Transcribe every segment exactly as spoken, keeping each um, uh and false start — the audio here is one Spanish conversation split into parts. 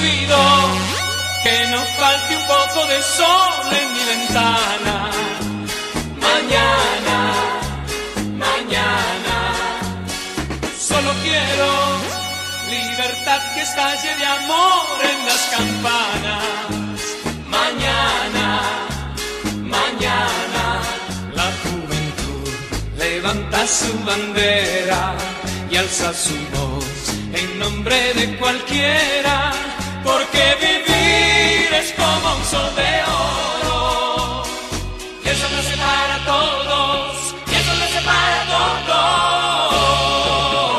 pido que no falte un poco de sol en mi ventana. Mañana, mañana, solo quiero libertad que estalle de amor en las campanas. Mañana, mañana, la juventud levanta su bandera y alza su voz en nombre de cualquiera, porque vivir es como un sol de oro, y eso nos separa a todos, y eso nos separa a todos.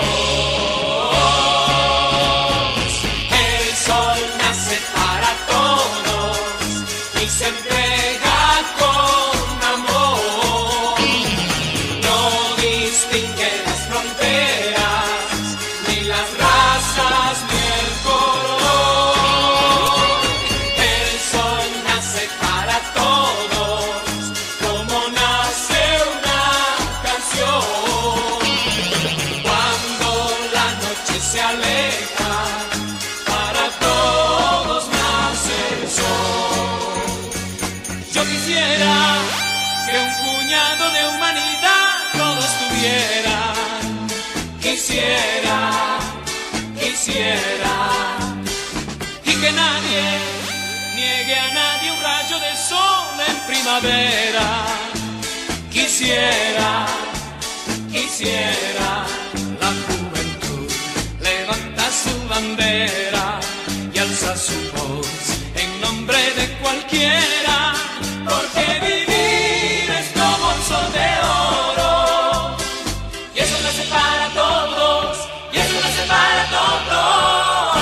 El sol nace para todos y se entrega con amor, no distingue las fronteras, ni las razas, ni el color. El sol nace para todos, como nace una canción. Cuando la noche se aleja, para todos nace el sol. Yo quisiera que un puñado de humanidad todos tuvieran. Quisiera, quisiera, y que nadie niegue a nadie un rayo de sol en primavera. Quisiera, quisiera, la juventud levanta su bandera y alza su voz en nombre de cualquiera, porque vivir es como un sol de oro, y eso nos separa a todos, y eso nos separa a todos.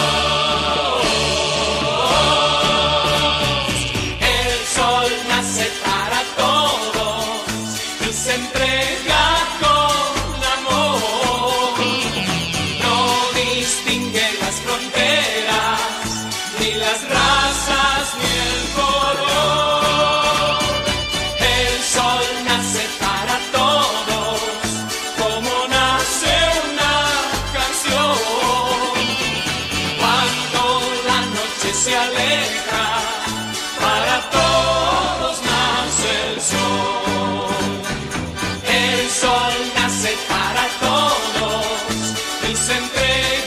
El sol nace para todos y se entrega con amor, no distingue las fronteras, ni las razas, ni el color. El sol nace para todos, como nace una canción. Cuando la noche se aleja, para todos nace el sol. El sol nace para todos y se entrega